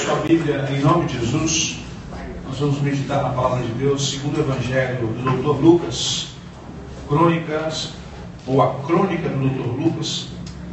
sua Bíblia, em nome de Jesus, nós vamos meditar na palavra de Deus, segundo o Evangelho do Dr. Lucas, crônicas, ou a crônica do Dr. Lucas,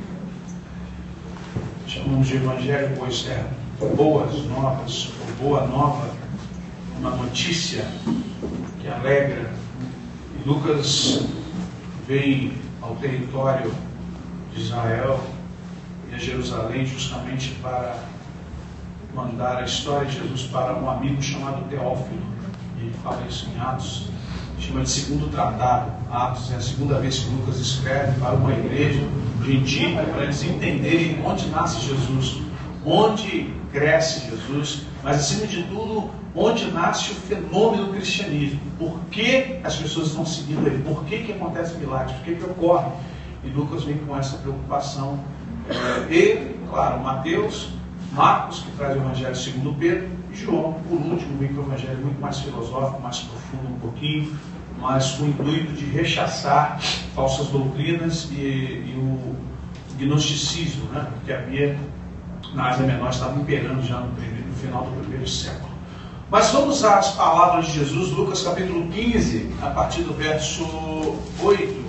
chamamos de Evangelho, pois é boas novas, ou boa nova, uma notícia que alegra. E Lucas vem ao território de Israel e a Jerusalém justamente para mandar a história de Jesus para um amigo chamado Teófilo. E ele fala isso em Atos, chama de segundo tratado. Atos é a segunda vez que Lucas escreve para uma igreja gentílica, para eles entenderem onde nasce Jesus, onde cresce Jesus, mas acima de tudo, onde nasce o fenômeno do cristianismo. Por que as pessoas estão seguindo ele? Por que acontece milagres? Por que ocorre? E Lucas vem com essa preocupação. Ele, claro, Mateus, Marcos, que traz o Evangelho segundo Pedro, e João, por último, vem com o Evangelho muito mais filosófico, mais profundo um pouquinho, mas com o intuito de rechaçar falsas doutrinas e o gnosticismo, né? Que havia na Ásia Menor, estava imperando já no final do primeiro século. Mas vamos às palavras de Jesus, Lucas capítulo 15, a partir do verso 8.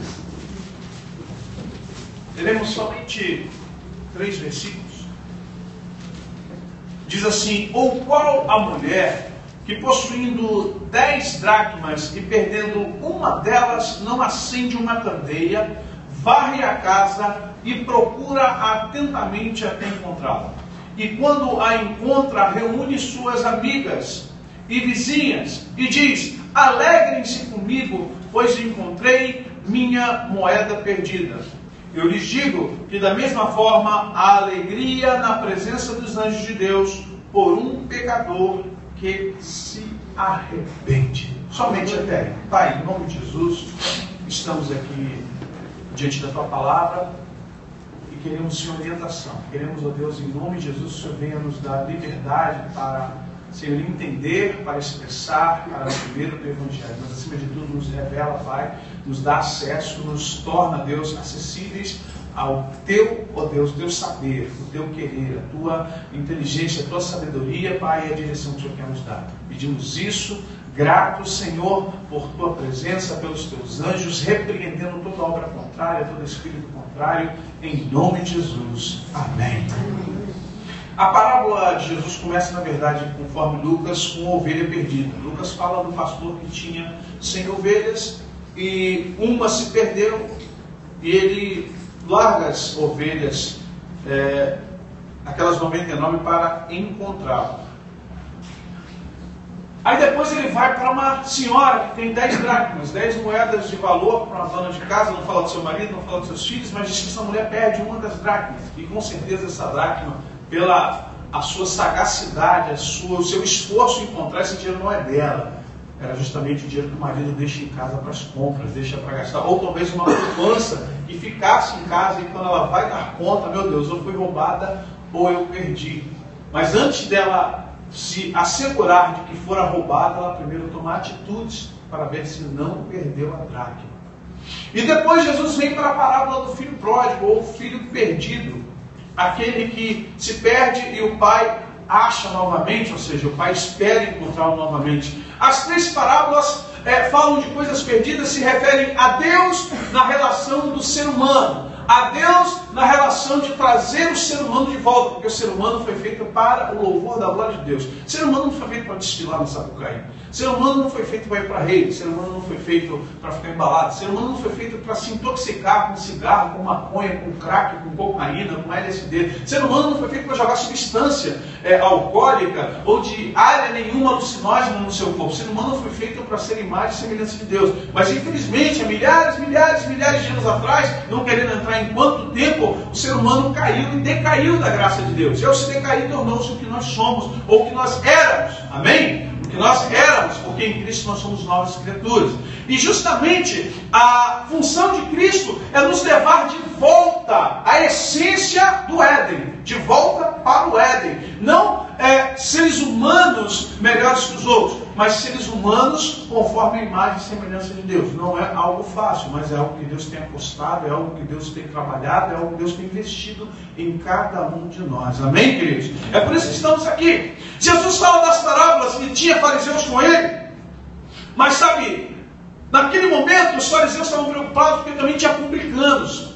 Teremos somente 3 versículos. Diz assim: ou qual a mulher que, possuindo 10 dracmas e perdendo uma delas, não acende uma candeia, varre a casa e procura atentamente até encontrá-la. E quando a encontra, reúne suas amigas e vizinhas e diz: alegrem-se comigo, pois encontrei minha moeda perdida. Eu lhes digo que da mesma forma há alegria na presença dos anjos de Deus por um pecador que se arrepende. Somente até aí. Pai, em nome de Jesus, estamos aqui diante da Tua palavra e queremos, Senhor, orientação. Queremos, ó Deus, em nome de Jesus, que o Senhor venha nos dar liberdade para, Senhor, entender, para expressar, para viver o Teu Evangelho. Mas, acima de tudo, nos revela, Pai, nos dá acesso, nos torna, Deus, acessíveis ao Teu, ó Deus, Teu saber, o Teu querer, a Tua inteligência, a Tua sabedoria, Pai, e a direção que o Senhor quer nos dar. Pedimos isso, gratos, Senhor, por Tua presença, pelos Teus anjos, repreendendo toda obra contrária, todo espírito contrário, em nome de Jesus. Amém. A parábola de Jesus começa, na verdade, conforme Lucas, com uma ovelha perdida. Lucas fala do pastor que tinha 100 ovelhas e uma se perderam e ele larga as ovelhas, aquelas 99, para encontrá-la. Aí depois ele vai para uma senhora que tem 10 dracmas, 10 moedas de valor, para uma dona de casa, não fala do seu marido, não fala dos seus filhos, mas diz que essa mulher perde uma das dracmas. E com certeza essa dracma, pela a sua sagacidade, o seu esforço em encontrar esse dinheiro, não é dela. Era justamente o dinheiro que o marido deixa em casa para as compras, deixa para gastar. Ou talvez uma poupança que ficasse em casa e quando ela vai dar conta, meu Deus, eu fui roubada ou eu perdi. Mas antes dela se assegurar de que fora roubada, ela primeiro toma atitudes para ver se não perdeu a dracma. E depois Jesus vem para a parábola do filho pródigo, ou filho perdido. Aquele que se perde e o pai acha novamente, ou seja, o pai espera encontrá-lo novamente. As 3 parábolas falam de coisas perdidas, se referem a Deus na relação do ser humano, a Deus na relação de trazer o ser humano de volta, porque o ser humano foi feito para o louvor da glória de Deus. O ser humano não foi feito para desfilar no Sapucaí. O ser humano não foi feito para ir para rei. O ser humano não foi feito para ficar embalado. O ser humano não foi feito para se intoxicar com cigarro, com maconha, com crack, com cocaína, com LSD. O ser humano não foi feito para jogar substância alcoólica ou de área nenhuma alucinógena no seu corpo. O ser humano não foi feito para ser imagem e semelhança de Deus. Mas infelizmente, há milhares de anos atrás, não querendo entrar em quanto tempo, o ser humano caiu e decaiu da graça de Deus. E ao se decair, tornou-se o que nós somos, ou o que nós éramos. Amém? O que nós éramos, porque em Cristo nós somos novas criaturas. E justamente a função de Cristo é nos levar de volta à essência do Éden, de volta para o Éden. Não seres humanos melhores que os outros, mas seres humanos conforme a imagem e semelhança de Deus. Não é algo fácil, mas é algo que Deus tem apostado, é algo que Deus tem trabalhado, é algo que Deus tem investido em cada um de nós. Amém, queridos? É por isso que estamos aqui. Jesus fala das parábolas e tinha fariseus com ele. Mas sabe, naquele momento os fariseus estavam preocupados porque também tinha publicanos.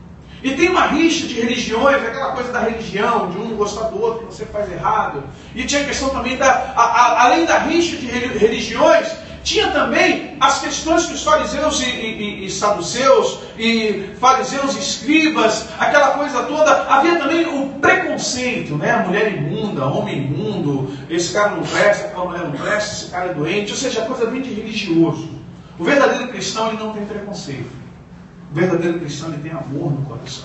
E tem uma rixa de religiões, aquela coisa da religião, de um não gostar do outro, que você faz errado. E tinha a questão também além da rixa de religiões, tinha também as questões que os fariseus e saduceus, e fariseus e escribas, aquela coisa toda. Havia também o preconceito, né? A mulher imunda, homem imundo, esse cara não presta, aquela mulher não presta, esse cara é doente. Ou seja, a coisa bem de religioso. O verdadeiro cristão, ele não tem preconceito. O verdadeiro cristão, ele tem amor no coração.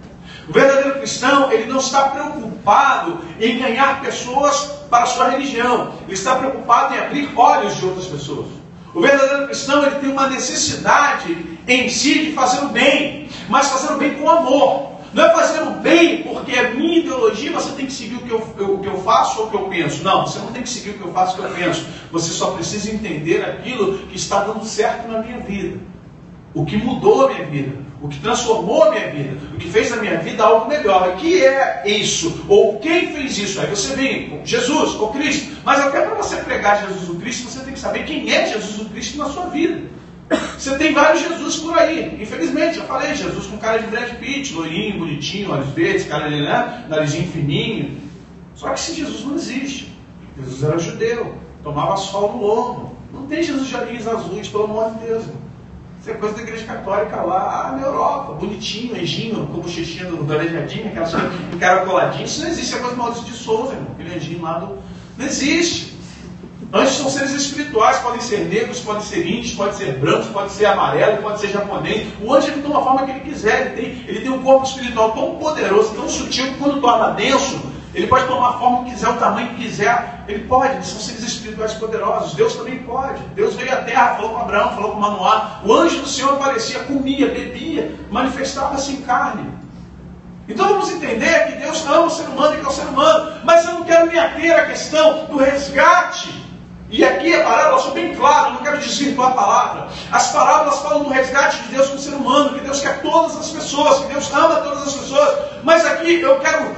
O verdadeiro cristão, ele não está preocupado em ganhar pessoas para a sua religião. Ele está preocupado em abrir olhos de outras pessoas. O verdadeiro cristão, ele tem uma necessidade em si de fazer o bem, mas fazer o bem com amor. Não é fazer o bem porque é minha ideologia, você tem que seguir o que eu faço ou o que eu penso. Não, você não tem que seguir o que eu faço ou o que eu penso. Você só precisa entender aquilo que está dando certo na minha vida. O que mudou a minha vida, o que transformou a minha vida, o que fez da minha vida algo melhor. O que é isso? Ou quem fez isso? Aí você vem, Jesus, o Cristo. Mas até para você pregar Jesus o Cristo, você tem que saber quem é Jesus o Cristo na sua vida. Você tem vários Jesus por aí. Infelizmente, já falei, Jesus com cara de Brad Pitt, loirinho, bonitinho, olhos verdes, cara de narizinho fininho. Só que esse Jesus não existe. Jesus era judeu, tomava sol no lombo. Não tem Jesus de olhinhos azuis, pelo amor de Deus. Isso é coisa da igreja católica lá na Europa, bonitinho, anjinho, com bochechinha do aleijadinho, aquelas coisas encaracoladinhas. Isso não existe, é coisa do Maurício de Souza, irmão. Aquele anjinho lá do... Não existe. Anjos são seres espirituais, podem ser negros, podem ser índios, podem ser brancos, pode ser amarelo, pode ser japonês. O anjo ele toma a forma que ele quiser, ele tem um corpo espiritual tão poderoso, tão sutil, que quando torna denso, ele pode tomar a forma que quiser, o tamanho que quiser. Ele pode, eles são seres espirituais poderosos. Deus também pode. Deus veio à terra, falou com Abraão, falou com Manoá. O anjo do Senhor aparecia, comia, bebia, manifestava-se em carne. Então vamos entender que Deus ama o ser humano e que é o ser humano. Mas eu não quero me ater à questão do resgate. E aqui a parábola sou bem claro, eu não quero desvirtuar a palavra. As parábolas falam do resgate de Deus com o ser humano, que Deus quer todas as pessoas, que Deus ama todas as pessoas. Mas aqui eu quero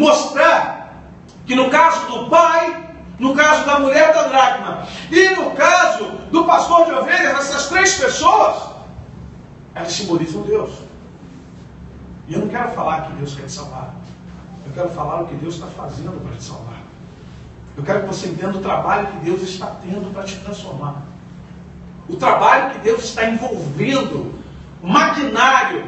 mostrar que no caso do pai, no caso da mulher da dracma e no caso do pastor de ovelhas, essas três pessoas, elas simbolizam Deus. E eu não quero falar que Deus quer te salvar. Eu quero falar o que Deus está fazendo para te salvar. Eu quero que você entenda o trabalho que Deus está tendo para te transformar. O trabalho que Deus está envolvendo, o maquinário,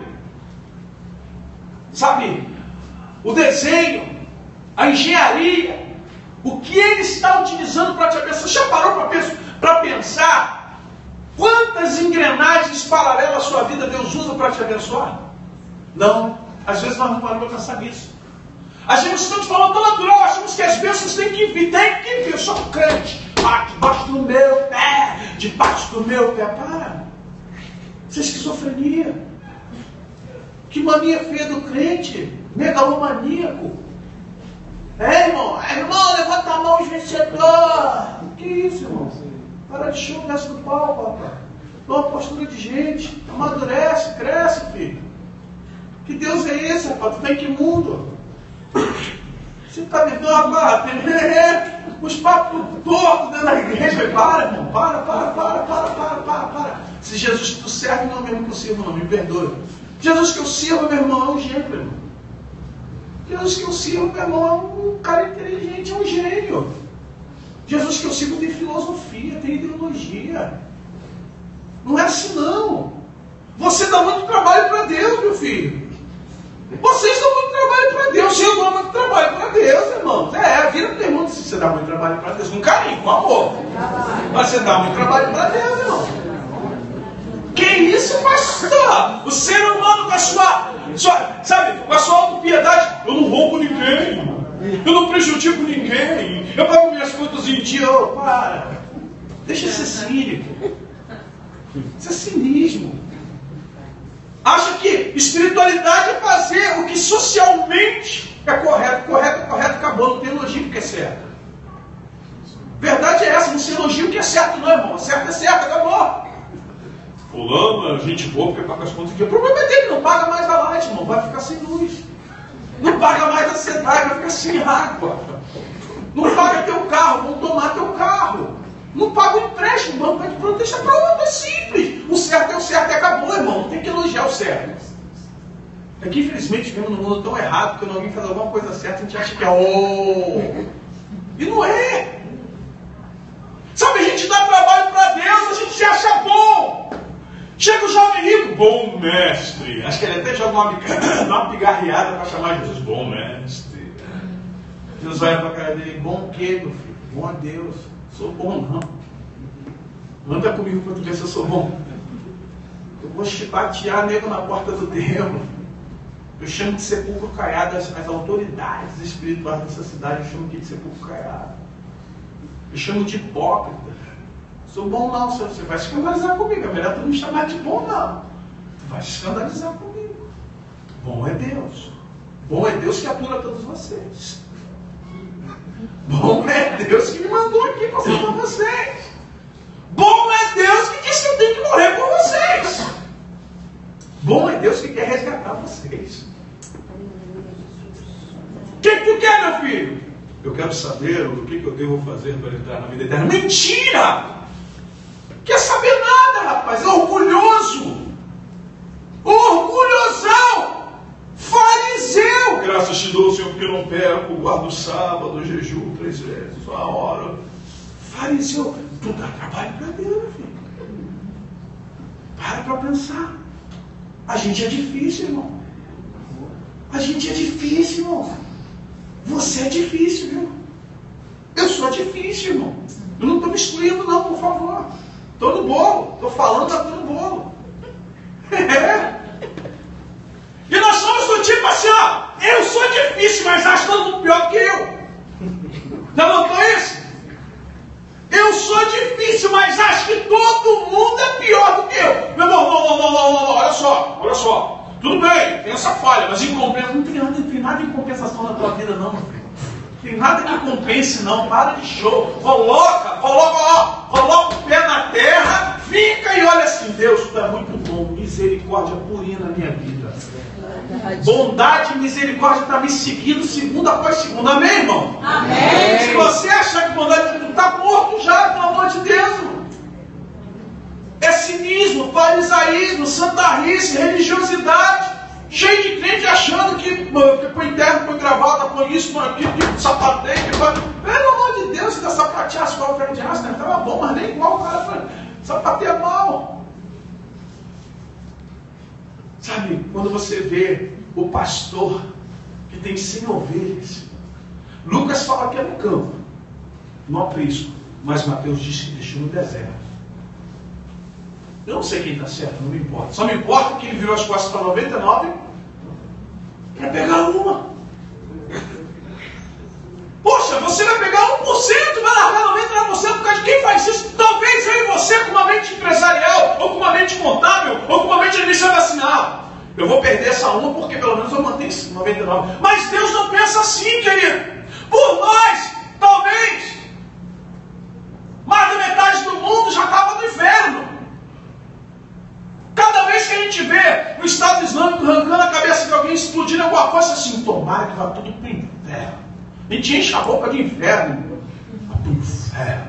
sabe, o desenho, a engenharia, o que Ele está utilizando para te abençoar. Já parou para pensar quantas engrenagens paralelas à sua vida Deus usa para te abençoar? Não, às vezes nós não paramos para pensar nisso. Achamos que estamos falando tão natural, achamos que as bênçãos têm que vir, eu sou um crente, debaixo do meu pé, debaixo do meu pé. Para, isso é esquizofrenia. Que mania feia do crente, megalomaníaco. Irmão, levanta a mão, vencedor. Que isso, irmão? Para de show, desce do pau, papai. Dá uma postura de gente, amadurece, cresce, filho. Que Deus é esse, rapaz? Tu tá em que mundo? Você está vivendo uma barra, os papos tortos dentro da igreja. Para, irmão, para. Se Jesus que tu serve não é o mesmo que eu sirvo, não, me perdoe. Jesus que eu sirvo, meu irmão, é um gênio, irmão. Jesus que eu sirvo, meu irmão, é um cara inteligente, é um gênio. Jesus que eu sirvo tem filosofia, tem ideologia. Não é assim, não. Você dá muito trabalho para Deus, meu filho. Vocês dão muito trabalho para Deus. Eu dou muito trabalho para Deus, irmãos. A vida não pergunta se você dá muito trabalho para Deus. Com carinho, com amor. Mas você dá muito trabalho para Deus, irmão. Que isso, pastor? O ser humano com a sua com a sua autopiedade. Eu não roubo ninguém. Eu não prejudico ninguém. Eu pago minhas contas em dia. Para. Deixa de ser cínico. Isso é cinismo. Acha que espiritualidade é fazer o que socialmente é correto. Correto, acabou. Não tem elogio porque é certo. Verdade é essa, não se elogia o que é certo, não, irmão. Certo é certo, acabou. Fulano, gente boa, porque paga as contas em dia. O problema é dele, não paga mais a light, irmão. Vai ficar sem luz. Não paga mais a cidade, vai ficar sem água. Não paga teu carro, vão tomar teu carro. Não paga o empréstimo, o banco vai te pronto, deixa pronto, é simples. O certo é o certo e acabou, irmão. Não tem que elogiar o certo. É que infelizmente vivemos num mundo tão errado que quando alguém faz alguma coisa certa, a gente acha que é E não é. Sabe, a gente dá trabalho para Deus, a gente se acha bom. Chega o jovem rico, bom mestre. Acho que ele até joga uma pigarreada para chamar Jesus, bom mestre. Deus vai para a cara dele, bom o quê, meu filho? Bom a Deus. Sou bom não. Anda comigo para tu ver se eu sou bom. Eu vou chibatear nego na porta do templo. Eu chamo de sepulcro caiado as autoridades espirituais dessa cidade. Eu chamo de sepulcro caiado. Eu chamo de hipócrita. Sou bom não, você vai se escandalizar comigo. É melhor tu não me chamar de bom não. Tu vai se escandalizar comigo. Bom é Deus. Bom é Deus que apura todos vocês. Bom é Deus que me mandou aqui para salvar vocês. Bom é Deus que disse que eu tenho que morrer por vocês. Bom é Deus que quer resgatar vocês. O que tu quer, meu filho? Eu quero saber o que eu devo fazer para entrar na vida eterna. Mentira! Quer saber nada, rapaz. É orgulhoso. Orgulhosão. Fariseu. Graças te dou, Senhor, porque eu não perco. Guardo o sábado, jejum 3 vezes, uma hora. Fariseu. Tu dá trabalho para Deus, meu filho. Para pensar. A gente é difícil, irmão. A gente é difícil, irmão. Você é difícil, viu? Eu sou difícil, irmão. Eu não estou me excluindo, não, por favor. Estou no bolo. Estou falando, estou no bolo. É. E nós somos do tipo assim, ó. Eu sou difícil, mas acho todo mundo pior que eu. Já notou isso? Eu sou difícil, mas acho que todo mundo é pior do que eu. Meu irmão, não. Olha só. Tudo bem, tem essa falha, mas não tem nada de compensação na tua vida, não, meu filho. Não tem nada que compense, não. Para de show. Coloca o pé na terra, fica e olha assim, Deus, tu é muito bom, misericórdia purinha na minha vida. Bondade e misericórdia está me seguindo segunda após segunda. Amém, irmão? Amém. Se você achar que bondade, tu está morto já, pelo amor de Deus, irmão. É cinismo, farisaísmo, santarrice, religiosidade. Cheio de crente achando que põe terno, põe gravata, põe isso, põe aquilo, que sapateia, que põe... Pelo amor de Deus, se dá sapatear igual o Fred Astor, estava bom, mas nem igual o cara sapateia mal. Sabe, quando você vê o pastor que tem 100 ovelhas, Lucas fala que é no campo, no aprisco, mas Mateus diz que deixou no deserto. Eu não sei quem está certo, não me importa. Só me importa que ele virou as costas para 99 para pegar uma. Poxa, você vai pegar 1%, vai largar 99% por causa de quem faz isso? Talvez eu e você com uma mente empresarial, ou com uma mente contábil, ou com uma mente administracional. Eu vou perder essa uma porque pelo menos eu mantenho 99. Mas Deus não pensa assim, querido. Por nós, talvez, mais da metade do mundo já estava no inferno. Cada vez que a gente vê o Estado Islâmico arrancando a cabeça de alguém, explodindo alguma coisa assim, tomara que vá tudo para o inferno. A gente enche a boca de inferno. Vai para o inferno.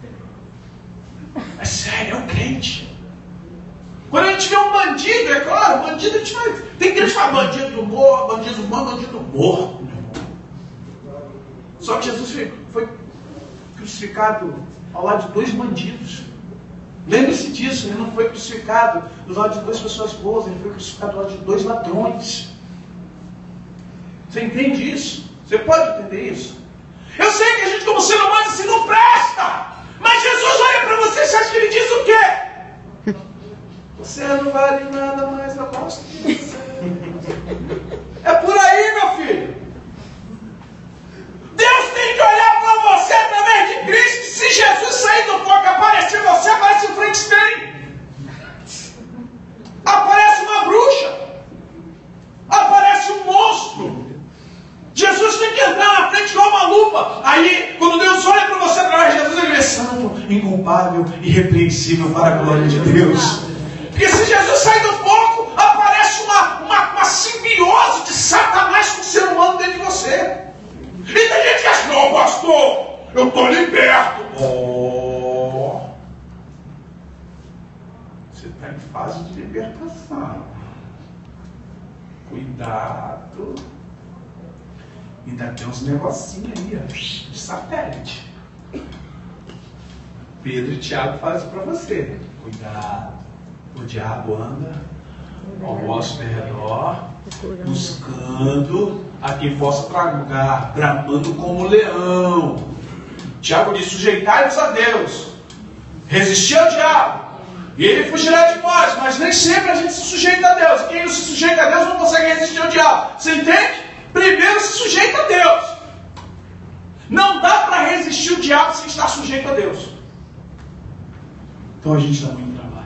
É sério, é um crente. Quando a gente vê um bandido, é claro, bandido a gente vai... Tem que deixar bandido do morro, bandido bom, bandido morto. Só que Jesus foi crucificado ao lado de 2 bandidos. Lembre-se disso, ele não foi crucificado do lado de 2 pessoas boas, ele foi crucificado do lado de 2 ladrões. Você entende isso? Você pode entender isso? Eu sei que a gente como ser humano assim não presta, mas Jesus olha para você e acha que ele diz o quê? Você não vale nada, mas eu gosto de você. É por aí, meu filho. Deus tem que olhar para você através de Cristo. Se Jesus sair do foco e aparecer você, aparece o Frankenstein. Aparece uma bruxa. Aparece um monstro. Jesus tem que entrar na frente igual uma lupa. Aí, quando Deus olha para você através de Jesus, ele é santo, inculpável, irrepreensível para a glória de Deus. Porque se Jesus sair do foco, aparece uma simbiose de Satanás com o ser humano dentro de você. E tem gente que acha, não, pastor, eu estou liberto. Você está em fase de libertação. Cuidado. Ainda tem uns negocinhos aí, ó, de satélite. Pedro e Tiago fazem para você. Cuidado. O diabo anda ao vosso redor, buscando a quem possa tragar, bramando como leão. Tiago diz: sujeitai-vos a Deus, resistir ao diabo, e ele fugirá de nós. Mas nem sempre a gente se sujeita a Deus. Quem não se sujeita a Deus não consegue resistir ao diabo. Você entende? Primeiro se sujeita a Deus. Não dá para resistir o diabo sem estar sujeito a Deus. Então a gente dá muito trabalho.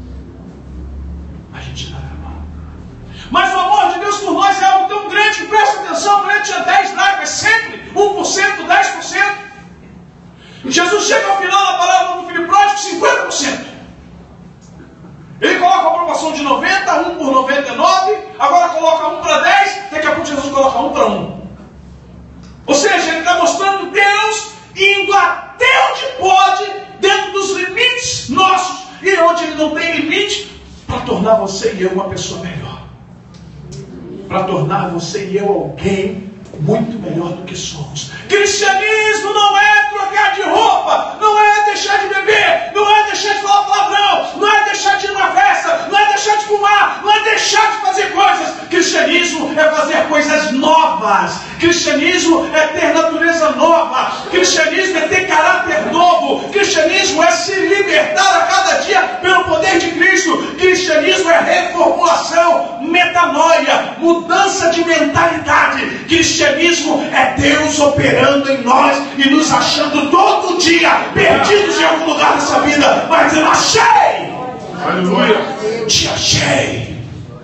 A gente dá trabalho. Mas o amor de Deus por nós é algo tão grande que, presta atenção, ele tinha 10 dracmas, sempre 1%, 10%. E Jesus chega ao final da palavra do filho pródigo, 50%. Ele coloca a proporção de 90, 1 por 99, agora coloca 1 para 10, daqui a pouco Jesus coloca 1 para 1. Ou seja, ele está mostrando Deus indo até onde pode, dentro dos limites nossos, e onde ele não tem limite, para tornar você e eu uma pessoa melhor. Para tornar você e eu alguém muito melhor do que somos. Cristianismo não é trocar de roupa, não é deixar de beber, não é deixar de falar palavrão, não é deixar de ir na festa, não é deixar de fumar, não é deixar de fazer coisas. Cristianismo é fazer coisas novas. Cristianismo é ter natureza nova. Cristianismo é ter caráter novo. Cristianismo é se libertar a cada dia pelo poder de Cristo. Cristianismo é reformulação, metanoia, mudança de mentalidade. Cristianismo é Deus operando em nós e nos achando todo dia perdidos em algum lugar dessa vida, mas eu achei. Aleluia. Te achei.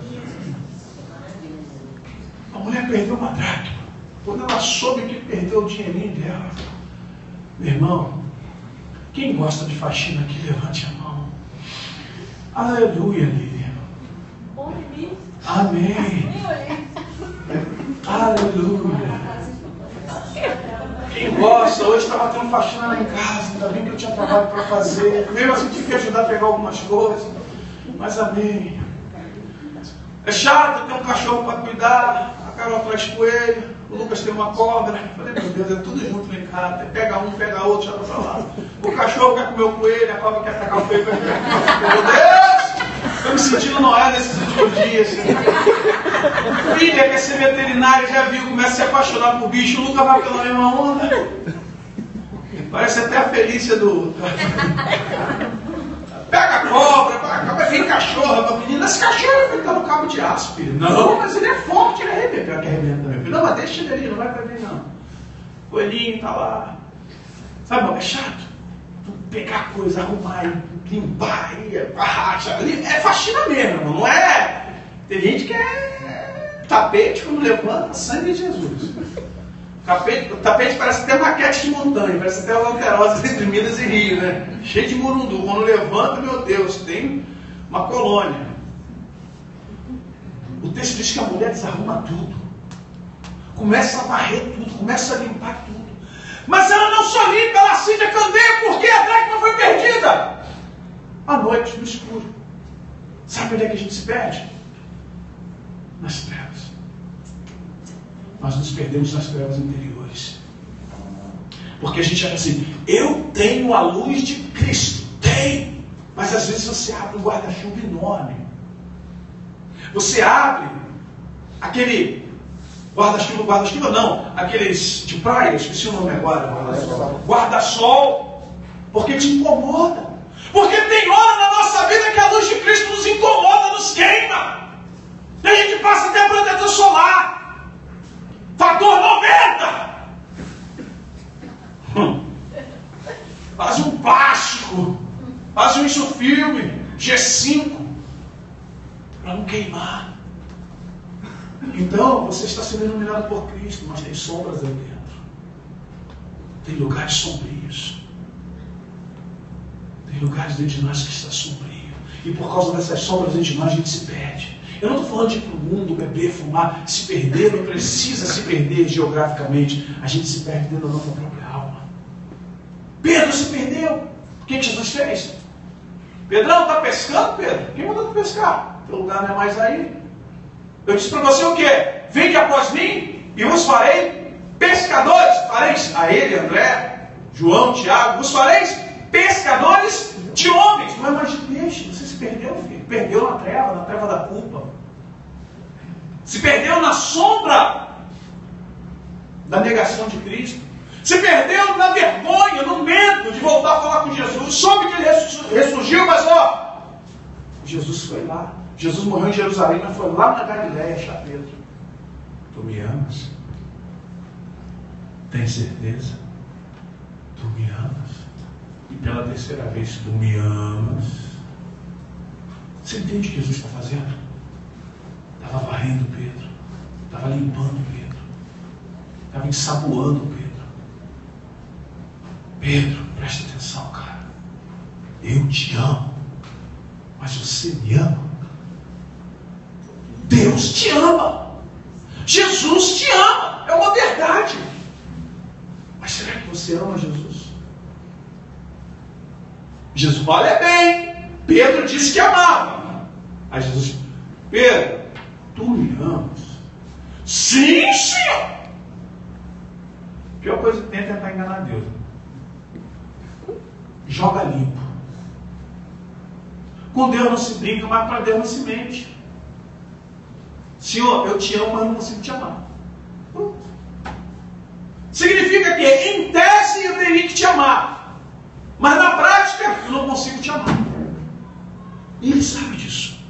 A mulher perdeu uma dracma. Quando ela soube que perdeu o dinheirinho dela, meu irmão, quem gosta de faxina aqui, levante a mão. Aleluia, Lívia. Amém. Aleluia. Quem gosta, hoje estava tendo faxina lá em casa, ainda bem que eu tinha trabalho para fazer. Mesmo assim, tive que ajudar a pegar algumas coisas. Mas amém. É chato ter um cachorro para cuidar, a Carol traz coelho, o Lucas tem uma cobra. Eu falei, meu Deus, é tudo junto lá em casa. Pega um, pega outro, já para lá. O cachorro quer comer o coelho, a cobra quer pegar o coelho. Meu Deus! Estou me sentindo Noé nesses últimos dias. Filha quer ser veterinária, já viu, começa a se apaixonar por bicho. O Lucas vai pela mesma onda. Parece até a Felícia do... Pega a cobra, vem cachorro, a menina, esse cachorro vai estar no cabo de aço, filho. Não, mas ele é forte, ele arrebenta. Pior que arrebenta, meu filho. Não, mas deixa ele ali, não vai pra mim, não. O coelhinho tá lá. Sabe, é chato. Tu pegar coisa, arrumar, limpar, arrachar. É faxina mesmo, não é? Tem gente que é tapete, quando levanta, sangue de Jesus. Tapete parece até maquete de montanha, parece até a Lanterosa entre Minas e Rio, né? Cheio de murundu. Quando levanta, meu Deus, tem uma colônia. O texto diz que a mulher desarruma tudo. Começa a varrer tudo, começa a limpar tudo. Mas ela não só limpa, ela acende a candeia porque a dracma foi perdida. À noite, no escuro. Sabe onde é que a gente se perde? Nas trevas. Nós nos perdemos nas trevas interiores. Porque a gente acha assim, eu tenho a luz de Cristo. Tem. Mas às vezes você abre um guarda-chuva enorme. Você abre aquele guarda-chuva não, aqueles de praia, esqueci o nome agora. Guarda-sol. Porque te incomoda. Porque tem hora na nossa vida que a luz de Cristo nos incomoda, nos queima. E a gente passa até protetor solar. Fator 90! Faz um plástico, faz um isofilme, G5, para não queimar. Então, você está sendo iluminado por Cristo, mas tem sombras aí dentro. Tem lugares sombrios. Tem lugares dentro de nós que está sombrio. E por causa dessas sombras dentro de nós, a gente se perde. Eu não estou falando de ir para o mundo, beber, fumar, se perder, não precisa se perder geograficamente. A gente se perde dentro da nossa própria alma. Pedro se perdeu. O que Jesus fez? Pedrão, está pescando, Pedro? Quem mandou tu pescar? Teu lugar não é mais aí. Eu disse para você o quê? Vem após mim e vos farei pescadores. Fareis a ele, André, João, Tiago, vos fareis pescadores de homens. Não é mais de peixe. Você se perdeu, filho. Perdeu na treva da culpa. Se perdeu na sombra da negação de Cristo. Se perdeu na vergonha, no medo de voltar a falar com Jesus. Soube que ele ressurgiu, mas Jesus foi lá. Jesus morreu em Jerusalém, mas foi lá na Galileia achar Pedro. Tu me amas? Tem certeza? Tu me amas? E pela terceira vez, tu me amas? Você entende o que Jesus está fazendo? Estava varrendo Pedro. Estava limpando Pedro. Estava ensaboando Pedro. Pedro, presta atenção, cara. Eu te amo. Mas você me ama? Deus te ama. Jesus te ama. É uma verdade. Mas será que você ama Jesus? Jesus, olha bem. Pedro disse que amava. Aí Jesus, Pedro, tu me amas? Sim, Senhor. A pior coisa que tem é tentar enganar Deus. Joga limpo. Com Deus não se brinca, mas para Deus não se mente. Senhor, eu te amo, mas não consigo te amar. Significa que, em tese, eu teria que te amar. Mas na prática, eu não consigo te amar. E ele sabe disso.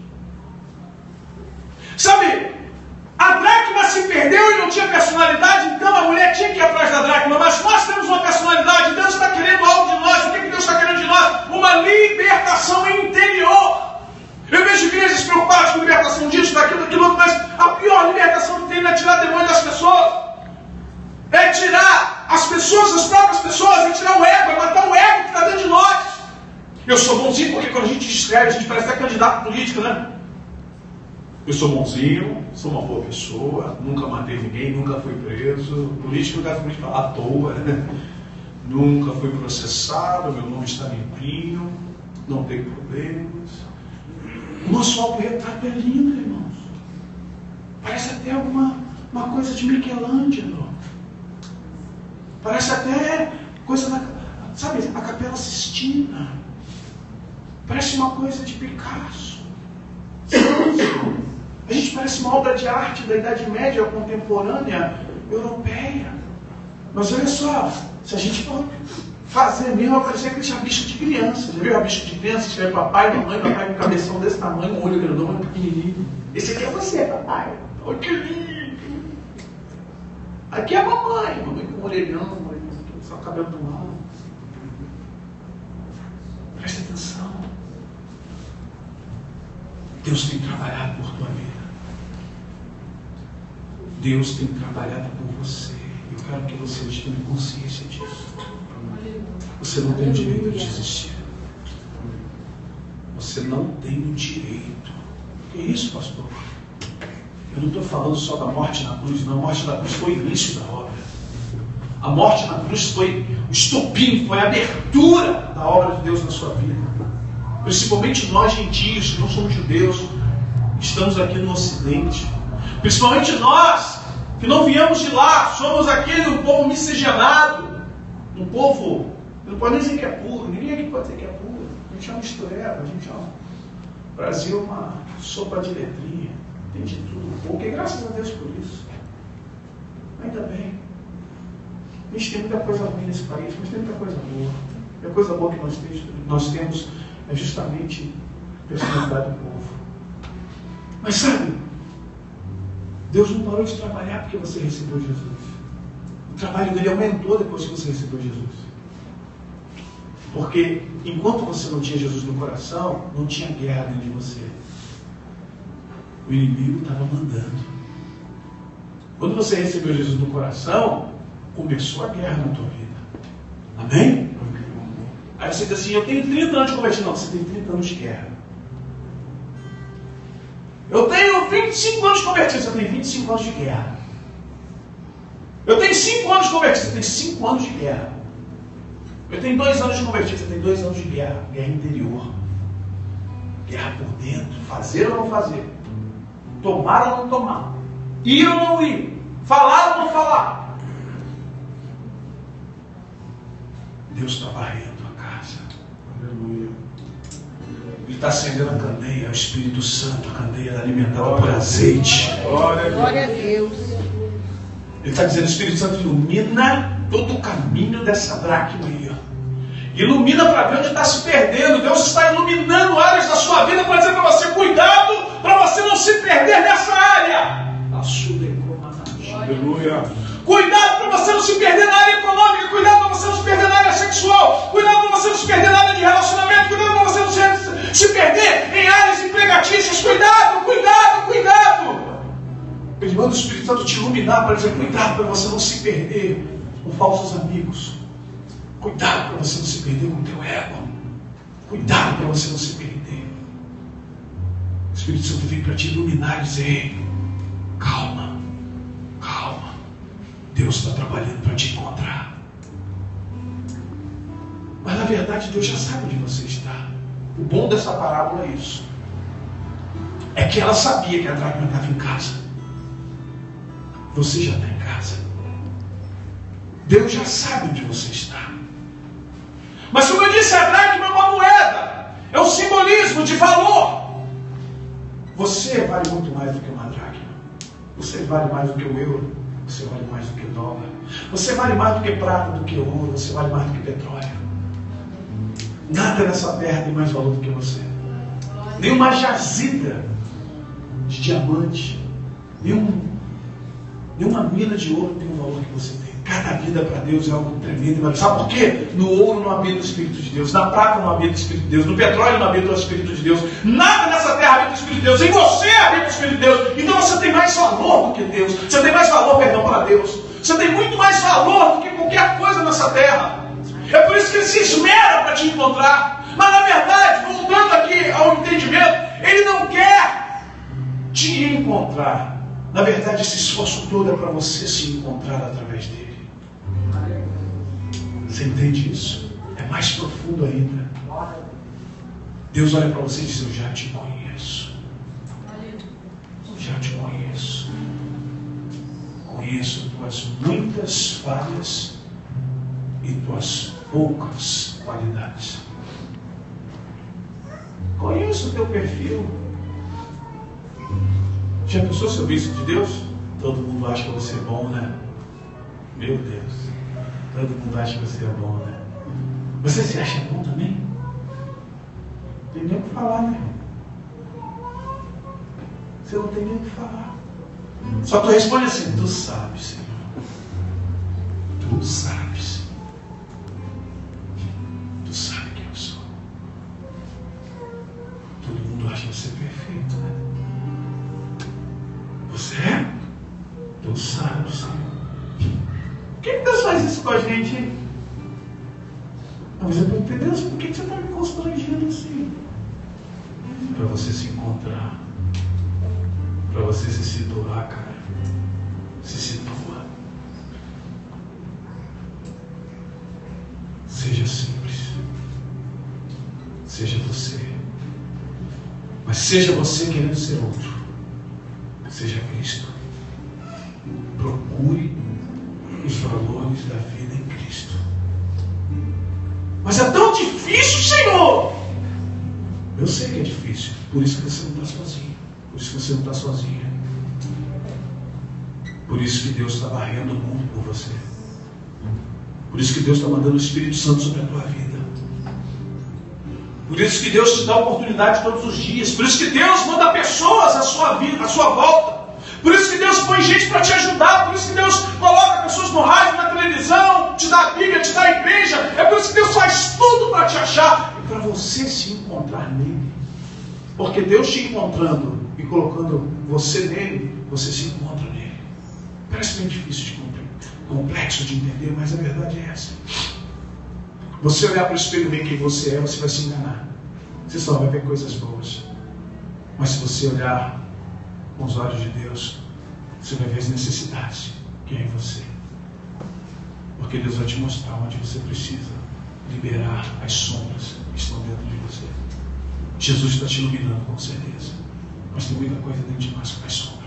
Sabe, a dracma se perdeu e não tinha personalidade, então a mulher tinha que ir atrás da dracma. Mas nós temos uma personalidade, Deus está querendo algo de nós. O que Deus está querendo de nós? Uma libertação interior. Eu vejo igrejas preocupadas com libertação disso, daquilo, daquilo outro, mas a pior libertação que tem não é tirar demônio das pessoas. É tirar as pessoas, as próprias pessoas, é tirar o ego, é matar o ego que está dentro de nós. Eu sou bonzinho porque quando a gente escreve, a gente parece até candidato político, né? Eu sou bonzinho, sou uma boa pessoa, nunca matei ninguém, nunca fui preso. Político, no caso, político à toa, né? Nunca fui processado, meu nome está limpinho, não tenho problemas. O nosso autorretrato é lindo, irmãos. Parece até uma coisa de Michelangelo. Parece até coisa da... Sabe, a Capela Sistina. Parece uma coisa de Picasso. A gente parece uma obra de arte da Idade Média contemporânea europeia. Mas olha só, se a gente for fazer mesmo, vai parecer aquele rabisco de criança. Já viu rabisco de criança? Escreve papai, mamãe, papai com um cabeção desse tamanho, um olho grandão, um pequenininho. Esse aqui é você, papai. Olha que lindo. Aqui é a mamãe com um orelhão, só o cabelo do lado. Presta atenção. Deus tem trabalhado por tua vida. Deus tem trabalhado por você. Eu quero que você hoje tenha consciência disso. Você não tem o direito de desistir. Você não tem o direito. Que isso, pastor? Eu não estou falando só da morte na cruz, não. A morte na cruz foi o início da obra. A morte na cruz foi o estopim, foi a abertura da obra de Deus na sua vida. Principalmente nós gentios, que não somos judeus, estamos aqui no Ocidente. Principalmente nós, que não viemos de lá, somos um povo miscigenado, um povo, eu não pode nem dizer que é puro, ninguém aqui pode dizer que é puro. A gente é uma mistureba, a gente é um... O Brasil é uma sopa de letrinha, tem de tudo um pouco, e graças a Deus por isso. Ainda bem. A gente tem muita coisa ruim nesse país, mas tem muita coisa boa. E a coisa boa que nós temos é justamente a personalidade do povo. Mas sabe, Deus não parou de trabalhar porque você recebeu Jesus. O trabalho dele aumentou depois que você recebeu Jesus. Porque enquanto você não tinha Jesus no coração, não tinha guerra dentro de você. O inimigo estava mandando. Quando você recebeu Jesus no coração, começou a guerra na tua vida. Amém? Aí você diz assim, eu tenho 30 anos de convertido. Não, você tem 30 anos de guerra. Eu tenho 25 anos de convertido, você tem 25 anos de guerra. Eu tenho 5 anos de convertido, você tem 5 anos de guerra. Eu tenho 2 anos de convertido, você tem 2 anos de guerra. Guerra interior. Guerra por dentro. Fazer ou não fazer. Tomar ou não tomar. Ir ou não ir. Falar ou não falar. Deus está varrendo a casa. Aleluia. Ele está acendendo a candeia, é o Espírito Santo, a candeia alimentada por azeite. Glória a Deus. Ele está dizendo, o Espírito Santo ilumina todo o caminho dessa dracma aí. Ilumina para ver onde está se perdendo. Deus está iluminando áreas da sua vida para dizer para você, cuidado, para você não se perder nessa área. Aleluia. Cuidado para você não se perder na área econômica. Cuidado para você não se perder na área sexual. Cuidado para você não se perder na área de relacionamento. Cuidado para você não se perder em áreas empregatícias. Cuidado, cuidado, cuidado. Ele manda o Espírito Santo te iluminar para dizer, cuidado para você não se perder com falsos amigos. Cuidado para você não se perder com o teu ego. Cuidado para você não se perder. O Espírito Santo vem para te iluminar e dizer, calma, calma. Deus está trabalhando para te encontrar. Mas na verdade Deus já sabe onde você está. O bom dessa parábola é isso. É que ela sabia que a dracma estava em casa. Você já está em casa. Deus já sabe onde você está. Mas como eu disse, a dracma é uma moeda. É um simbolismo de valor. Você vale muito mais do que uma dracma. Você vale mais do que o euro. Você vale mais do que o dólar. Você vale mais do que prata, do que ouro. Você vale mais do que petróleo. Nada nessa terra tem mais valor do que você. Nenhuma jazida de diamante, nenhuma mina de ouro tem o valor que você tem. Cada vida para Deus é algo tremendo. Mas sabe por quê? No ouro não habita o Espírito de Deus. Na prata não habita o Espírito de Deus. No petróleo não habita o Espírito de Deus. Nada nessa terra habita o Espírito de Deus. Em você habita o Espírito de Deus. Então você tem mais valor do que Deus. Você tem mais valor, perdão, para Deus. Você tem muito mais valor do que qualquer coisa nessa terra. É por isso que Ele se esmera para te encontrar. Mas na verdade, voltando aqui ao entendimento, Ele não quer te encontrar. Na verdade, esse esforço todo é para você se encontrar através dele. Você entende isso? É mais profundo ainda. Deus olha para você e diz, eu já te conheço. Eu já te conheço. Conheço tuas muitas falhas e tuas poucas qualidades. Conheço o teu perfil. Já pensou ser visto de Deus? Todo mundo acha que você é bom, né? Meu Deus. Todo mundo acha que você é bom, né? Você se acha bom também? Não tem nem o que falar, né? Você não tem nem o que falar. Só tu responde assim, tu sabes, Senhor. Tu sabes. Tu sabe quem eu sou. Todo mundo acha você perfeito, né? Você é? Tu sabe, Senhor. Por que Deus faz isso com a gente, hein? Mas eu não entendo, Deus, por que você está me constrangendo assim? Para você se encontrar. Para você se situar, cara. Se situa. Seja simples. Seja você. Mas seja você querendo ser outro. Seja Cristo. Procure os valores da vida em Cristo. Mas é tão difícil, Senhor! Eu sei que é difícil. Por isso que você não está sozinho. Por isso que você não está sozinha. Por isso que Deus está varrendo o mundo por você. Por isso que Deus está mandando o Espírito Santo sobre a tua vida. Por isso que Deus te dá oportunidade todos os dias. Por isso que Deus manda pessoas à sua vida, à sua volta. Por isso que Deus põe gente para te ajudar. Por isso que Deus coloca pessoas no rádio, na televisão, te dá a Bíblia, te dá a igreja. É por isso que Deus faz tudo para te achar. E para você se encontrar nele. Porque Deus te encontrando e colocando você nele, você se encontra nele. Parece bem difícil de cumprir, complexo de entender, mas a verdade é essa. Você olhar para o espelho e ver quem você é, você vai se enganar. Você só vai ver coisas boas. Mas se você olhar com os olhos de Deus, você vai ver as necessidades que é em você. Porque Deus vai te mostrar onde você precisa liberar as sombras que estão dentro de você. Jesus está te iluminando, com certeza. Mas tem muita coisa dentro de nós que faz sombra.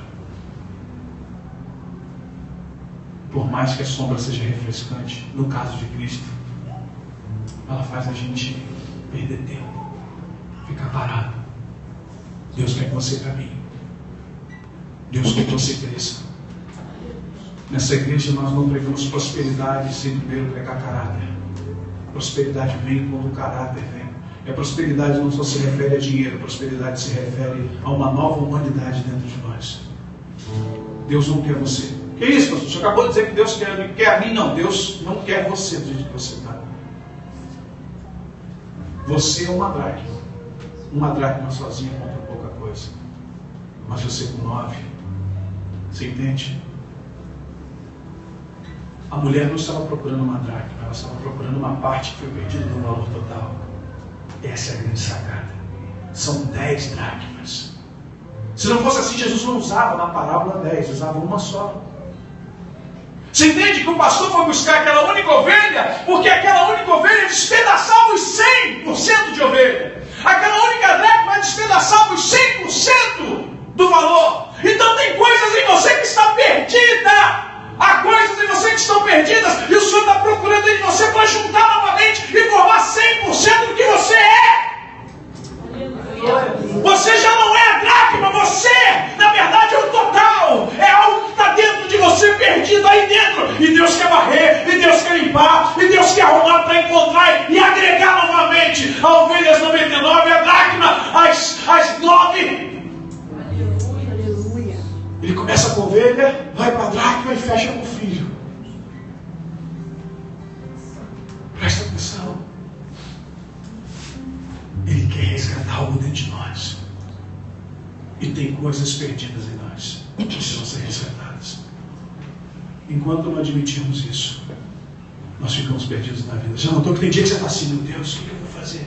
Por mais que a sombra seja refrescante, no caso de Cristo, ela faz a gente perder tempo, ficar parado. Deus quer que você caminhe. Deus quer que você cresça. Nessa igreja nós não pregamos prosperidade sem primeiro pregar caráter. Prosperidade vem quando o caráter vem. E a prosperidade não só se refere a dinheiro, a prosperidade se refere a uma nova humanidade dentro de nós. Deus não quer você. Que isso, pastor? Você acabou de dizer que Deus quer a mim? Não, Deus não quer você do jeito que você está. Você é uma dracma. Uma dracma sozinha conta pouca coisa. Mas você com 9. Você entende? A mulher não estava procurando uma dracma, ela estava procurando uma parte que foi perdida do valor total. Essa é a grande sacada. São 10 dracmas. Se não fosse assim, Jesus não usava na parábola 10, usava uma só. Você entende que o pastor foi buscar aquela única ovelha, porque aquela única ovelha despedaçava os 100% de ovelha. Aquela única dracma despedaçava os 100% do valor. Então tem coisas em você que está perdida. Há coisas em você que estão perdidas e o Senhor está procurando em você para juntar novamente e formar 100% do que você é. Você já não é a dracma, você, na verdade, é o total. É algo que está dentro de você, perdido aí dentro. E Deus quer varrer, e Deus quer limpar, e Deus quer arrumar para encontrar e agregar novamente a ovelha as 99, a dracma as 9. Ele começa com a ovelha, vai para a dracma e fecha com o filho. Presta atenção. Ele quer resgatar algo dentro de nós. E tem coisas perdidas em nós que precisam ser resgatadas. Enquanto não admitirmos isso, nós ficamos perdidos na vida. Já notou que tem dia que você está assim, meu Deus, o que eu vou fazer?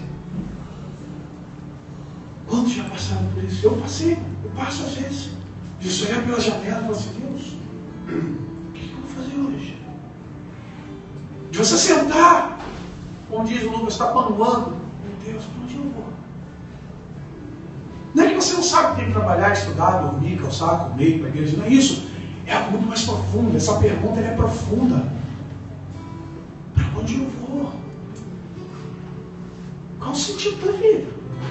Quantos já passaram por isso? Eu passei, eu passo às vezes. De você olhar pela janela e falar assim, Deus, o que eu vou fazer hoje? De você sentar, como diz o Lucas, está panuando. Meu Deus, para onde eu vou? Não é que você não sabe que tem que trabalhar, estudar, dormir, calçar, comer, ir para a igreja. Não é isso. É algo muito mais profundo. Essa pergunta é profunda. Para onde eu vou? Qual o sentido da vida?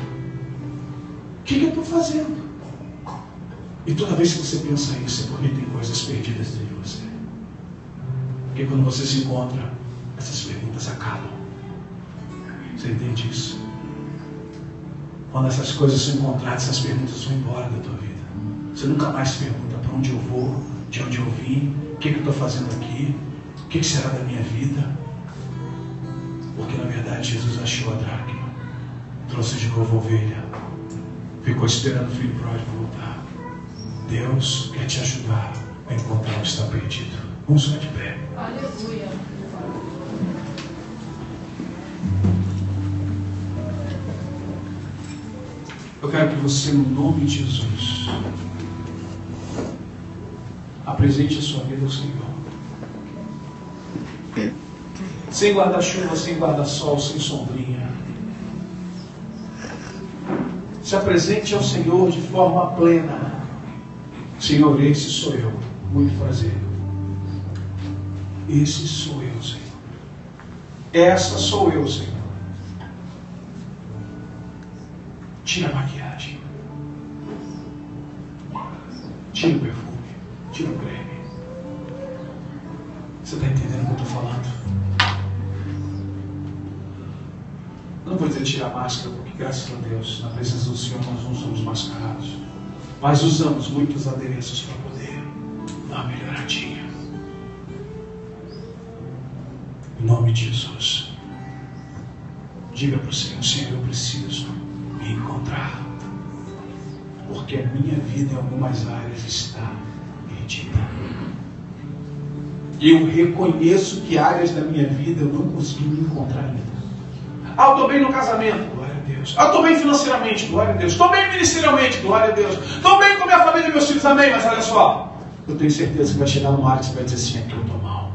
O que eu estou fazendo? E toda vez que você pensa isso, é porque tem coisas perdidas dentro de você. Porque quando você se encontra, essas perguntas acabam. Você entende isso? Quando essas coisas são encontradas, essas perguntas vão embora da tua vida. Você nunca mais se pergunta para onde eu vou, de onde eu vim, o que eu estou fazendo aqui, o que será da minha vida. Porque na verdade Jesus achou a dracma, trouxe de novo a ovelha, ficou esperando o filho pródigo voltar. Deus quer te ajudar a encontrar o que está perdido. Vamos ficar de pé. Aleluia. Eu quero que você, no nome de Jesus, apresente a sua vida ao Senhor. Sem guarda-chuva, sem guarda-sol, sem sombrinha. Se apresente ao Senhor de forma plena. Senhor, esse sou eu. Muito prazer. Esse sou eu, Senhor. Essa sou eu, Senhor. Tira a maquiagem. Tira o perfume. Tira o creme. Você está entendendo o que eu estou falando? Não vou dizer tirar a máscara, porque graças a Deus, na presença do Senhor, nós não somos mascarados. Mas usamos muitos adereços para poder dar uma melhoradinha. Em nome de Jesus. Diga para o Senhor, Senhor, eu preciso me encontrar. Porque a minha vida em algumas áreas está perdida. E eu reconheço que áreas da minha vida eu não consegui me encontrar ainda. Ah, eu estou bem no casamento. Glória a Deus. Eu estou bem financeiramente, glória a Deus. Estou bem ministerialmente, glória a Deus. Estou bem com a minha família e meus filhos, amém. Mas olha só, eu tenho certeza que vai chegar numa área que você vai dizer assim: aqui eu estou mal.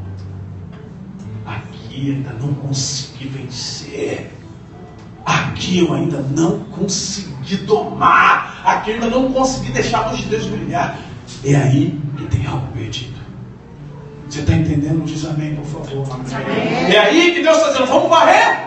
Aqui ainda não consegui vencer. Aqui eu ainda não consegui domar. Aqui eu ainda não consegui deixar a luz de Deus brilhar. É aí que tem algo perdido. Você está entendendo? Diz amém, por favor. Amém. É aí que Deus está dizendo: vamos varrer.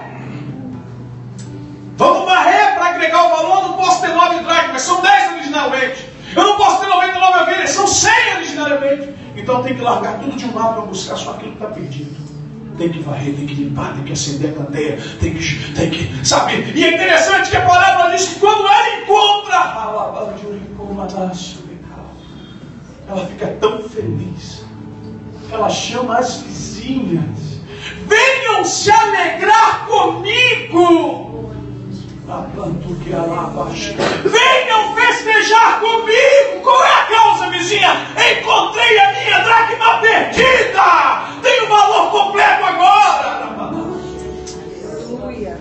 Vamos varrer para agregar o valor. Eu não posso ter 9 dracmas, são 10 originalmente. Eu não posso ter 99 ovelhas, são 100 originalmente. Então tem que largar tudo de um lado para buscar só aquilo que está perdido. Tem que varrer, tem que limpar, tem que acender a candeia, tem que, sabe? E é interessante que a palavra diz que quando ela encontra ela fica tão feliz. Ela chama as vizinhas: venham se alegrar comigo. Venham festejar comigo. Qual é a causa, vizinha? Encontrei a minha dracma perdida. Tem o valor completo agora. Aleluia.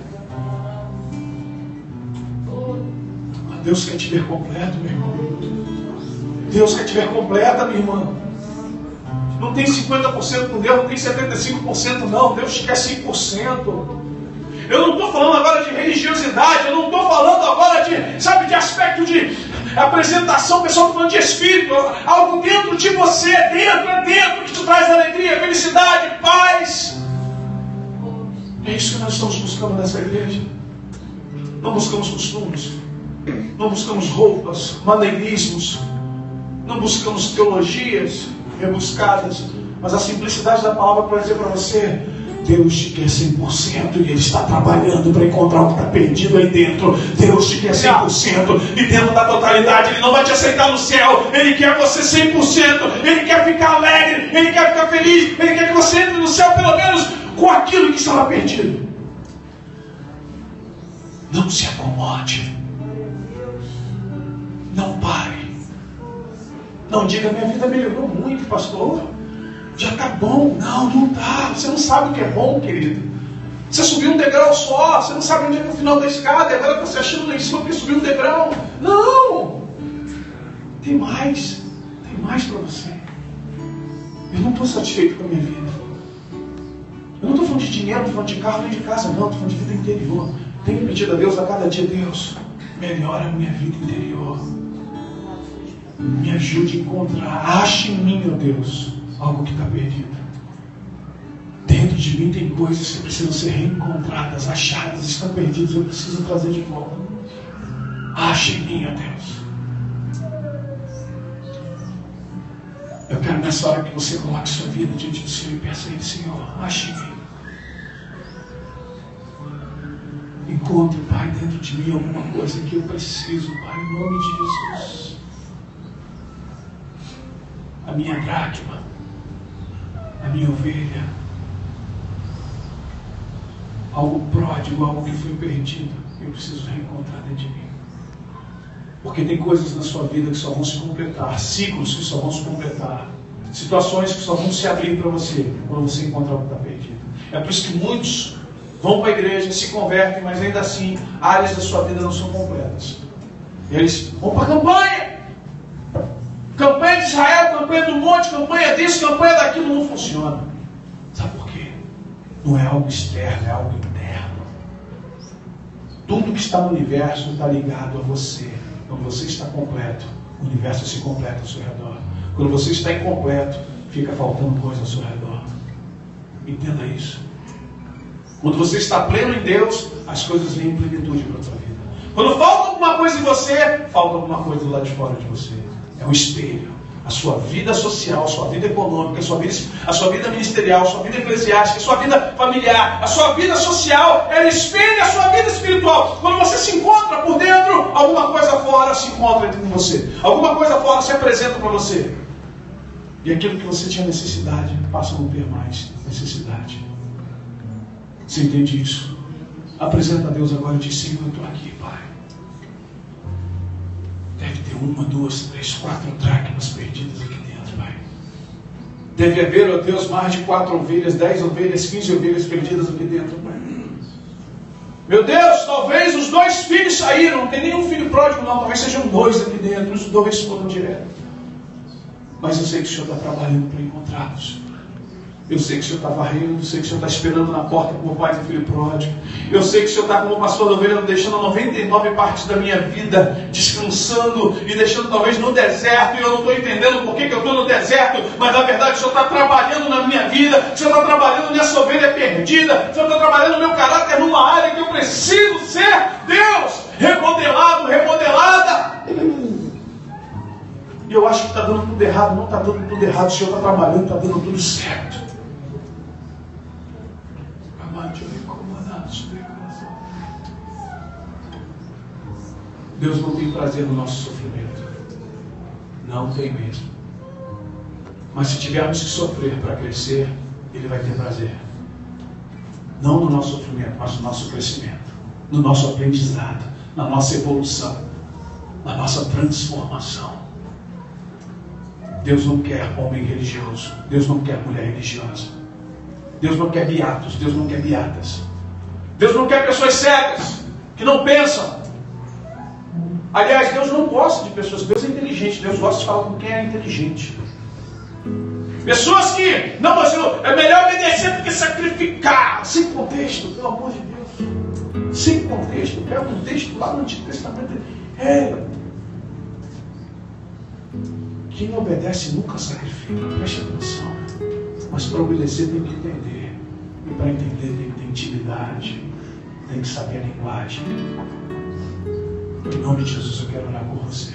Deus quer te ver completo, meu irmão. Deus quer te ver completa, minha irmã. Não tem 50% com Deus, não tem 75% não. Deus te quer 100%. Eu não estou falando agora de religiosidade, eu não estou falando agora de, sabe, de aspecto de apresentação, o pessoal está falando de espírito, algo dentro de você, dentro, que te traz alegria, felicidade, paz. É isso que nós estamos buscando nessa igreja. Não buscamos costumes, não buscamos roupas, maneirismos, não buscamos teologias rebuscadas, mas a simplicidade da palavra para dizer para você: Deus te quer 100% e Ele está trabalhando para encontrar o que está perdido aí dentro. Deus te quer 100% e dentro da totalidade. Ele não vai te aceitar no céu. Ele quer você 100%. Ele quer ficar alegre. Ele quer ficar feliz. Ele quer que você entre no céu pelo menos com aquilo que estava perdido. Não se acomode. Não pare. Não diga: minha vida melhorou muito, pastor. Já está bom. Não está. Você não sabe o que é bom, querido. Você subiu um degrau só. Você não sabe onde é o final da escada. E agora você achando lá em cima porque subiu um degrau. Não. Tem mais. Tem mais para você. Eu não estou satisfeito com a minha vida. Eu não estou falando de dinheiro, não estou falando de carro, nem de casa, não. Estou falando de vida interior. Tenho pedido a Deus a cada dia: Deus, melhora a minha vida interior. Me ajude a encontrar. Ache em mim, meu Deus, algo que está perdido. Dentro de mim tem coisas que precisam ser reencontradas, achadas, estão perdidas, eu preciso trazer de volta. Ache em mim, ó Deus. Eu quero nessa hora que você coloque sua vida diante do Senhor e peça a Ele: Senhor, ache em mim. Encontre, Pai, dentro de mim alguma coisa que eu preciso, Pai, em nome de Jesus. A minha dracma, a minha ovelha, algo pródigo, algo que foi perdido, eu preciso reencontrar dentro de mim. Porque tem coisas na sua vida que só vão se completar, ciclos que só vão se completar, situações que só vão se abrir para você quando você encontrar o que está perdido. É por isso que muitos vão para a igreja, se convertem, mas ainda assim áreas da sua vida não são completas. Eles vão para a campanha. Campanha de Israel, campanha do monte, campanha disso, campanha daquilo, não funciona. Sabe por quê? Não é algo externo, é algo interno. Tudo que está no universo está ligado a você. Quando você está completo, o universo se completa ao seu redor. Quando você está incompleto, fica faltando coisa ao seu redor. Entenda isso. Quando você está pleno em Deus, as coisas vêm em plenitude para a sua vida. Quando falta alguma coisa em você, falta alguma coisa do lado de fora de você. É um espelho. A sua vida social, a sua vida econômica, a sua vida ministerial, a sua vida eclesiástica, a sua vida familiar, a sua vida social, ela espelha a sua vida espiritual. Quando você se encontra por dentro, alguma coisa fora se encontra dentro de você. Alguma coisa fora se apresenta para você. E aquilo que você tinha necessidade, passa a não ter mais necessidade. Você entende isso? Apresenta a Deus agora e diz: Senhor, eu estou aqui, Pai. Deve ter 1, 2, 3, 4 dracmas perdidas aqui dentro, Pai. Deve haver, ó Deus, mais de 4 ovelhas, 10 ovelhas, 15 ovelhas perdidas aqui dentro, Pai. Meu Deus, talvez os 2 filhos saíram, não tem nenhum filho pródigo não, talvez sejam 2 aqui dentro, os 2 foram direto. Mas eu sei que o Senhor está trabalhando para encontrá-los. Eu sei que o Senhor está varrendo, eu sei que o Senhor está esperando na porta como pai do filho pródigo. Eu sei que o Senhor está como pastor da ovelha, deixando 99 partes da minha vida, descansando e deixando talvez no deserto. E eu não estou entendendo por que eu estou no deserto, mas na verdade o Senhor está trabalhando na minha vida, o Senhor está trabalhando nessa ovelha perdida, o Senhor está trabalhando no meu caráter, numa área que eu preciso ser, Deus, remodelado, remodelada. E eu acho que está dando tudo errado, não está dando tudo errado, o Senhor está trabalhando, está dando tudo certo. Deus não tem prazer no nosso sofrimento. Não tem mesmo. Mas se tivermos que sofrer para crescer, Ele vai ter prazer. Não no nosso sofrimento, mas no nosso crescimento, no nosso aprendizado, na nossa evolução, na nossa transformação. Deus não quer homem religioso. Deus não quer mulher religiosa. Deus não quer beatos. Deus não quer beatas. Deus não quer pessoas cegas, que não pensam. Aliás, Deus não gosta de pessoas. Deus é inteligente. Deus gosta de falar com quem é inteligente. Pessoas que, não, mas é melhor obedecer do que sacrificar. Sem contexto, pelo amor de Deus. Sem contexto. Pega um texto lá no Antigo Testamento. Quem obedece nunca sacrifica. Preste atenção. Mas para obedecer tem que entender. E para entender tem que ter intimidade. Tem que saber a linguagem. Em nome de Jesus eu quero orar por você.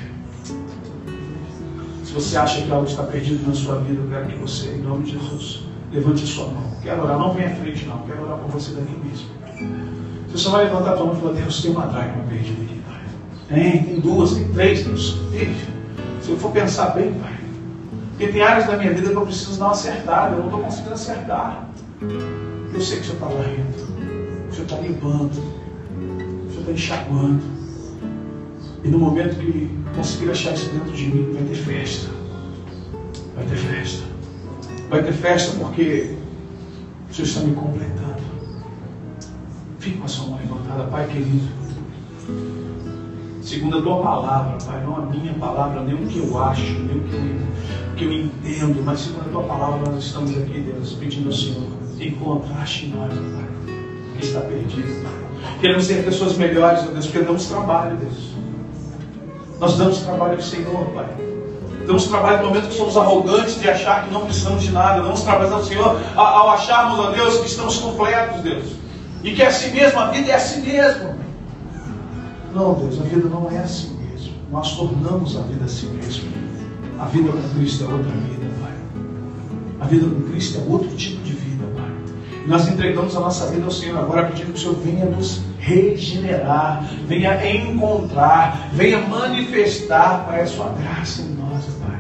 Se você acha que algo está perdido na sua vida, eu quero que você, em nome de Jesus, levante a sua mão. Quero orar, não venha à frente não. Quero orar por você daqui mesmo. Você só vai levantar a tua mão e falar: Deus, tem uma dracma perdida aqui, Pai. Tem 2, tem 3, Deus. Se eu for pensar bem, Pai. Porque tem áreas da minha vida que eu preciso dar uma acertada. Eu não estou conseguindo acertar. Eu sei que o Senhor está varrendo. O Senhor está limpando. O Senhor está enxaguando. E no momento que conseguir achar isso dentro de mim, vai ter festa. Vai ter festa. Vai ter festa porque o Senhor está me completando. Fique com a sua mão levantada, Pai querido. Segundo a tua palavra, Pai, não a minha palavra, nem o que eu acho, nem o que eu entendo, mas segundo a tua palavra, nós estamos aqui, Deus, pedindo ao Senhor, encontraste em nós, Pai, que está perdido, Pai. Queremos ser pessoas melhores, ó Deus, porque damos trabalho, Deus. Nós damos trabalho ao Senhor, Pai. Damos trabalho no momento que somos arrogantes de achar que não precisamos de nada. Damos trabalho ao Senhor ao acharmos, ó Deus, que estamos completos, Deus. E que é assim mesmo, a vida é assim mesmo. Não, Deus, a vida não é assim mesmo. Nós tornamos a vida assim mesmo. A vida com Cristo é outra vida, Pai. A vida com Cristo é outro tipo de vida, Pai. E nós entregamos a nossa vida ao Senhor agora, pedindo que o Senhor venha nos regenerar, venha encontrar, venha manifestar, Pai, a sua graça em nós, Pai.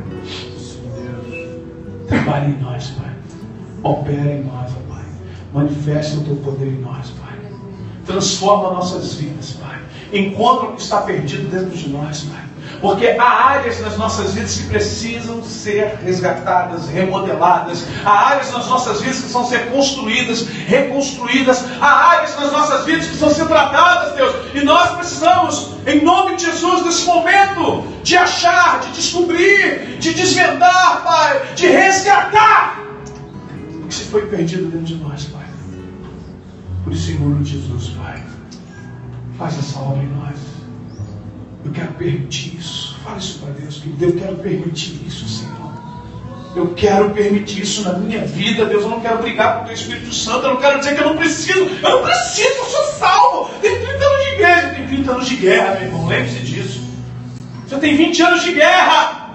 Trabalhe em nós, Pai. Opera em nós, Pai. Manifesta o teu poder em nós, Pai. Transforma nossas vidas, Pai. Encontra o que está perdido dentro de nós, Pai. Porque há áreas nas nossas vidas que precisam ser resgatadas, remodeladas. Há áreas nas nossas vidas que precisam ser construídas, reconstruídas. Há áreas nas nossas vidas que precisam ser tratadas, Deus. E nós precisamos, em nome de Jesus, nesse momento, de achar, de descobrir, de desvendar, Pai, de resgatar o que se foi perdido dentro de nós, Pai. Por isso, em nome de Jesus, Pai, faz essa obra em nós. Eu quero permitir isso. Fala isso para Deus, querido. Eu quero permitir isso, Senhor. Eu quero permitir isso na minha vida, Deus. Eu não quero brigar com o teu Espírito Santo. Eu não quero dizer que eu não preciso. Eu não preciso, eu sou salvo. Tem 30 anos de igreja. Tem 30 anos de guerra, meu irmão. Lembre-se disso. Você tem 20 anos de guerra.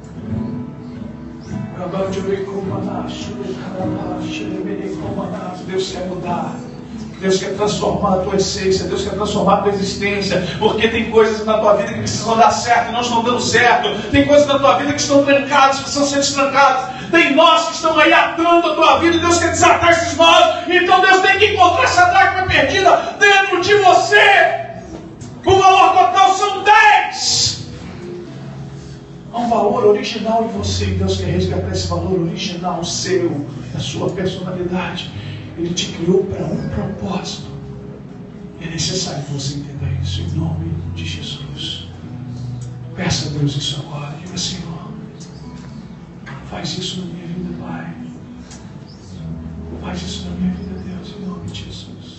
Deus quer mudar. Deus quer transformar a tua essência, Deus quer transformar a tua existência, porque tem coisas na tua vida que precisam dar certo e não estão dando certo, tem coisas na tua vida que estão trancadas, que precisam ser destrancadas, tem nós que estão aí atando a tua vida e Deus quer desatar esses nós, então Deus tem que encontrar essa dracma perdida dentro de você. O valor total são 10. Há um valor original em você e Deus quer resgatar esse valor original seu, a sua personalidade. Ele te criou para um propósito. É necessário que você entenda isso, em nome de Jesus. Peça a Deus isso agora. Diga, Senhor, faz isso na minha vida, Pai. Faz isso na minha vida, Deus, em nome de Jesus.